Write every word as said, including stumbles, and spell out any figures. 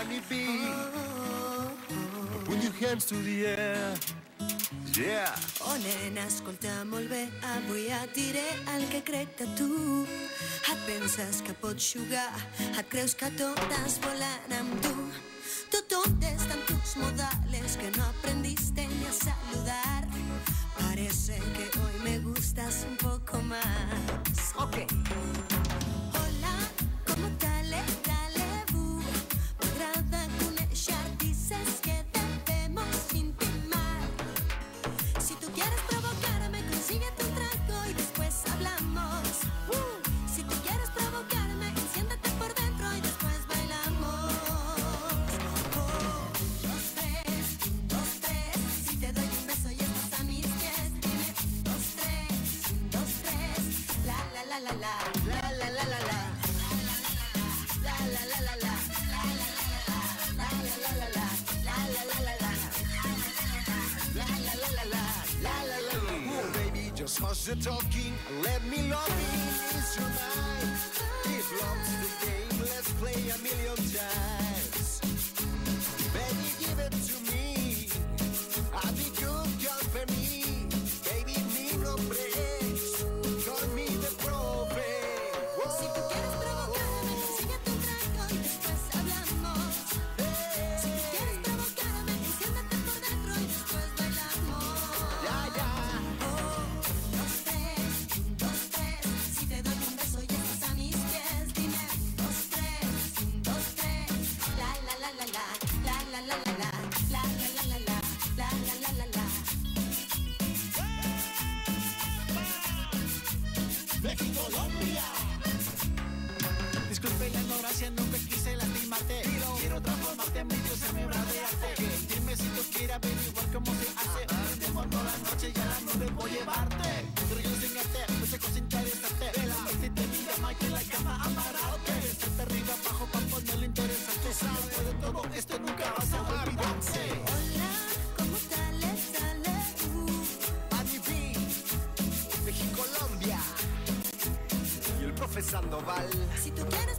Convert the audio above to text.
Honeybee. Put your hands to the air. Yeah. Oh nena, escolta molt bé, avui et diré el que crec de tu. Et penses que pots jugar, et creus que totes volen amb tu. ¿Tú dónde están tus modales que no aprendiste ni a saludar? Parece que hoy me gustas un poco más. Ok. Hola, ¿cómo dale, dale, bu? M'agrada conèixer, dices que debemos intimar. Si tú quieres provocarme, consíguete un trago y después hablamos. Uh, si tú quieres provocarme, enciéndete por dentro y después bailamos. Oh, dos, tres, dos, tres. Si te doy un beso y estás a mis pies, dime dos, tres, dos, tres. La la la la la, la la la la la, la la la la la, la la la la la, la la la la la, la la la la la, la la la la la, la la la la. Oh, baby, just hush the talking and let me love you. Ease your mind. Give love to the game. Let's play a million times. Baby, give it to me. I'll be good company. Baby, mi nombre es. Call me the profe. Whoa. Si tú quieres provocarme, consíguete un trago y después hablamos. Si tú quieres provocarme, enciéndete por dentro y después bailamos. Ya, ya. Oh, dos, tres, dos, tres. Si te doy un beso y estás a mis pies, dime dos, tres, dos, tres. La la la la la, la la la la la, la la la la la, la la la la la. México, Colombia. Disculpe la ignorancia, nunca quise lastimarte. Quiero transformarte en mi diosa, mi obra de arte. Dime si tú quieres averiguar cómo se hace. Prendemos toda la noche y a la nube voy a llevarte. Pero yo sin arte, muchas cosas interesantes. De la noche te mi llama y que la cama amarrarte. Desde arriba abajo pa' ponerlo interesante. Después de todo esto nunca vas a olvidarte. Hola, ¿cómo dale, dale, uh? Honeybee, México, Colombia. Y el profe Sandoval. Si tú quieres